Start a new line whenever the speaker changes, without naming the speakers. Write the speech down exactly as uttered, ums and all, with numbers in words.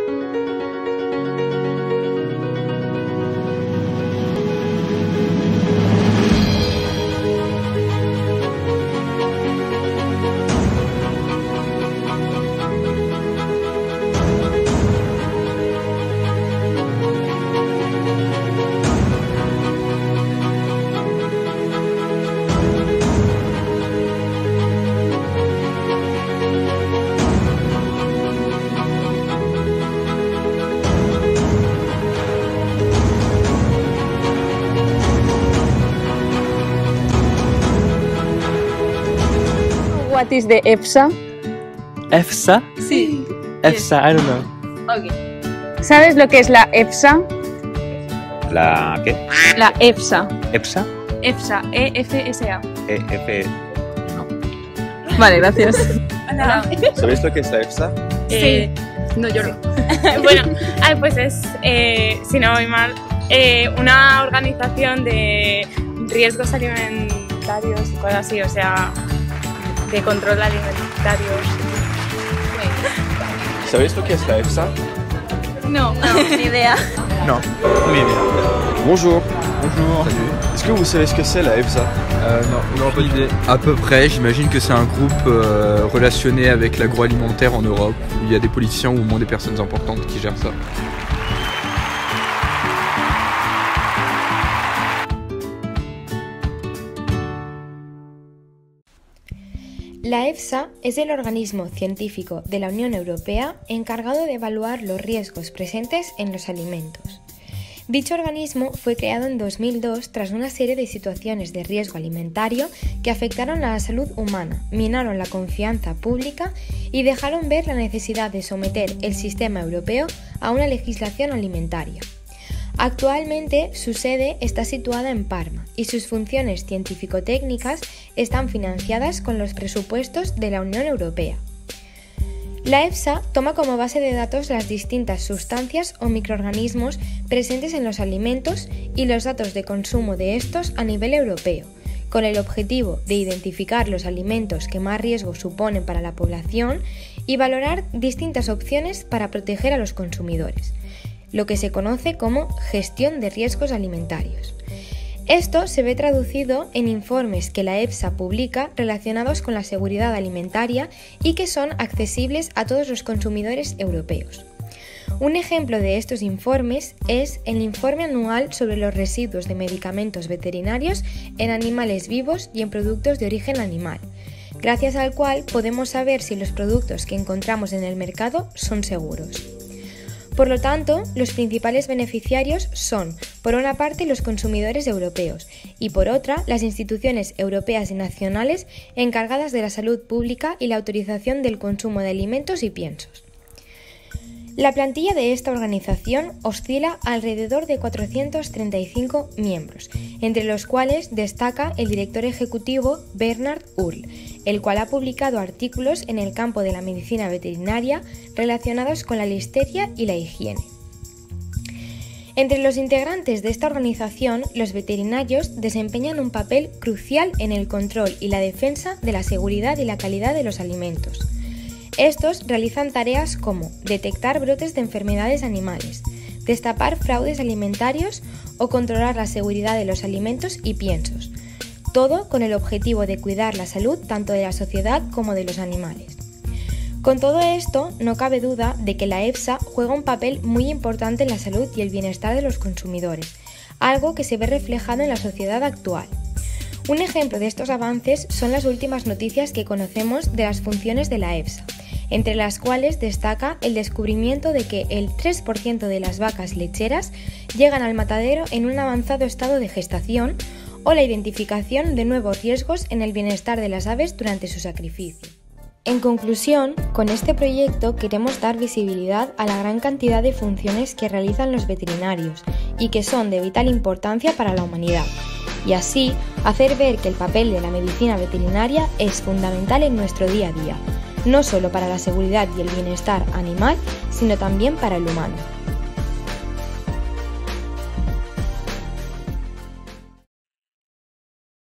What is the EFSA?
¿EFSA?
Sí.
EFSA, I don't know.
Okay. ¿Sabes lo que es la EFSA?
¿La qué?
La EFSA.
¿EFSA?
EFSA, E F S A.
E F... no.
Vale, gracias.
Hola.
¿Sabéis lo que es la EFSA?
Eh, no, yo no.
Bueno, ah, pues es, eh, si no voy mal, eh, una organización de riesgos alimentarios y cosas así, o sea, de control alimentario.
¿Sabéis lo que es la EFSA?
No, no, ni idea.
Non, ni idea.
Bonjour.
Bonjour.
Salut. Est-ce que vous savez ce que c'est la EFSA?
Euh, non, non, pas d'idée.
À peu près, j'imagine que c'est un groupe euh, relationné avec l'agroalimentaire en Europe, où il y a des politiciens ou au moins des personnes importantes qui gèrent ça.
La EFSA es el organismo científico de la Unión Europea encargado de evaluar los riesgos presentes en los alimentos. Dicho organismo fue creado en dos mil dos tras una serie de situaciones de riesgo alimentario que afectaron a la salud humana, minaron la confianza pública y dejaron ver la necesidad de someter el sistema europeo a una legislación alimentaria. Actualmente su sede está situada en Parma y sus funciones científico-técnicas están financiadas con los presupuestos de la Unión Europea. La EFSA toma como base de datos las distintas sustancias o microorganismos presentes en los alimentos y los datos de consumo de estos a nivel europeo, con el objetivo de identificar los alimentos que más riesgo suponen para la población y valorar distintas opciones para proteger a los consumidores, lo que se conoce como gestión de riesgos alimentarios. Esto se ve traducido en informes que la EFSA publica relacionados con la seguridad alimentaria y que son accesibles a todos los consumidores europeos. Un ejemplo de estos informes es el informe anual sobre los residuos de medicamentos veterinarios en animales vivos y en productos de origen animal, gracias al cual podemos saber si los productos que encontramos en el mercado son seguros. Por lo tanto, los principales beneficiarios son, por una parte, los consumidores europeos y, por otra, las instituciones europeas y nacionales encargadas de la salud pública y la autorización del consumo de alimentos y piensos. La plantilla de esta organización oscila alrededor de cuatrocientos treinta y cinco miembros, entre los cuales destaca el director ejecutivo Bernhard Url, el cual ha publicado artículos en el campo de la medicina veterinaria relacionados con la listeria y la higiene. Entre los integrantes de esta organización, los veterinarios desempeñan un papel crucial en el control y la defensa de la seguridad y la calidad de los alimentos. Estos realizan tareas como detectar brotes de enfermedades animales, destapar fraudes alimentarios o controlar la seguridad de los alimentos y piensos, todo con el objetivo de cuidar la salud tanto de la sociedad como de los animales. Con todo esto, no cabe duda de que la EFSA juega un papel muy importante en la salud y el bienestar de los consumidores, algo que se ve reflejado en la sociedad actual. Un ejemplo de estos avances son las últimas noticias que conocemos de las funciones de la EFSA, entre las cuales destaca el descubrimiento de que el tres por ciento de las vacas lecheras llegan al matadero en un avanzado estado de gestación o la identificación de nuevos riesgos en el bienestar de las aves durante su sacrificio. En conclusión, con este proyecto queremos dar visibilidad a la gran cantidad de funciones que realizan los veterinarios y que son de vital importancia para la humanidad, y así hacer ver que el papel de la medicina veterinaria es fundamental en nuestro día a día, no solo para la seguridad y el bienestar animal, sino también para el humano.